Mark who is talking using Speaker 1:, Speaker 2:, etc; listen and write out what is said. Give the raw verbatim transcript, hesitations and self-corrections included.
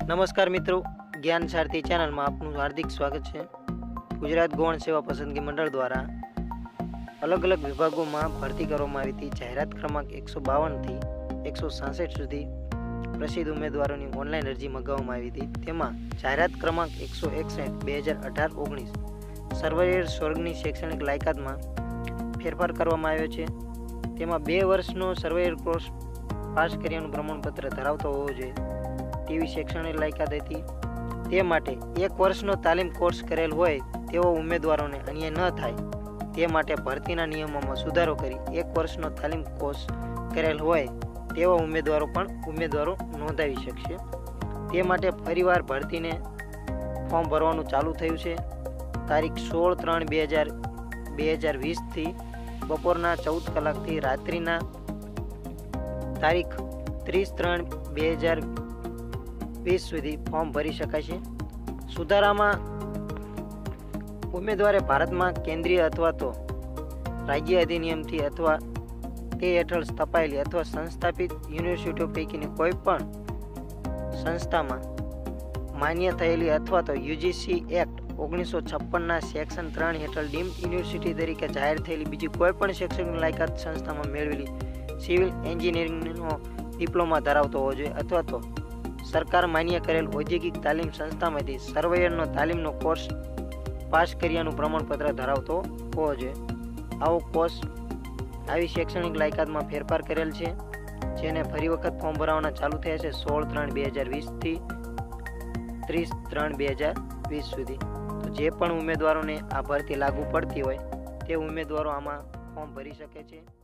Speaker 1: નમસ્કાર મિત્રો, જ્ઞાન સારથી ચેનલમાં આપનું હાર્દિક સ્વાગત છે। ગુજરાત ગૌણ સેવા પસંદગી મંડળ દ્વારા અલગ અલગ વિભાગોમાં ભરતી કરવામાં આવી હતી। જાહેરાત ક્રમાંક એકસો બાવનથી એકસો સાસઠ સુધી પ્રસિદ્ધ ઉમેદવારોની ઓનલાઈન અરજી મંગાવવામાં આવી હતી। તેમાં જાહેરાત ક્રમાંક એકસો એકસઠ બે હજાર અઢાર ઓગણીસ સર્વેયર સ્વર્ગની શૈક્ષણિક લાયકાતમાં ફેરફાર કરવામાં આવ્યો છે। તેમાં બે વર્ષનો સર્વેયર કોર્સ પાસ કર્યાનું પ્રમાણપત્ર ધરાવતો હોવો જોઈએ તેવી શૈક્ષણિક લાયકાત હતી। તે માટે એક વર્ષનો તાલીમ કોર્સ કરેલ હોય તેવો ઉમેદવારોને અન્યાય ન થાય તે માટે ભરતીના નિયમોમાં સુધારો કરી એક વર્ષનો તાલીમ કોર્સ કરેલ હોય તેવા ઉમેદવારો પણ ઉમેદવારો નોંધાવી શકશે। તે માટે ફરીવાર ભરતીને ફોર્મ ભરવાનું ચાલુ થયું છે। તારીખ સોળ ત્રણ બે હજાર બે હજાર વીસથી બપોરના ચૌદ કલાકથી રાત્રિના તારીખ ત્રીસ ત્રણ બે હજાર વીસ સુધી ફોર્મ ભરી શકાશે। સુધારામાં ઉમેદવારે ભારતમાં કેન્દ્રીય અથવા તો રાજ્ય અધિનિયમથી અથવા તે હેઠળ સ્થપાયેલી અથવા સંસ્થાપિત યુનિવર્સિટીઓ પૈકીની કોઈ પણ સંસ્થામાં માન્ય થયેલી અથવા તો યુજીસી એક્ટ ઓગણીસો છપ્પનના સેક્શન ત્રણ હેઠળ ડીમ્ડ યુનિવર્સિટી તરીકે જાહેર થયેલી બીજી કોઈ પણ શૈક્ષણિક લાયકાત સંસ્થામાં મેળવેલી સિવિલ એન્જિનિયરિંગનો ડિપ્લોમા ધરાવતો હોવો જોઈએ અથવા તો સરકાર માન્ય કરેલ ઔદ્યોગિક તાલીમ સંસ્થામાંથી સર્વેયરનો તાલીમનો કોર્સ પાસ કર્યાનું પ્રમાણપત્ર ધરાવતો હોવો જોઈએ। આવો કોર્સ આવી શૈક્ષણિક લાયકાતમાં ફેરફાર કરેલ છે જેને ફરી વખત ફોર્મ ભરવાના ચાલુ થયા છે સોળ ત્રણ બે હજાર વીસથી ત્રીસ ત્રણ બે હજાર વીસ સુધી। તો જે પણ ઉમેદવારોને આ ભરતી લાગુ પડતી હોય તે ઉમેદવારો આમાં ફોર્મ ભરી શકે છે।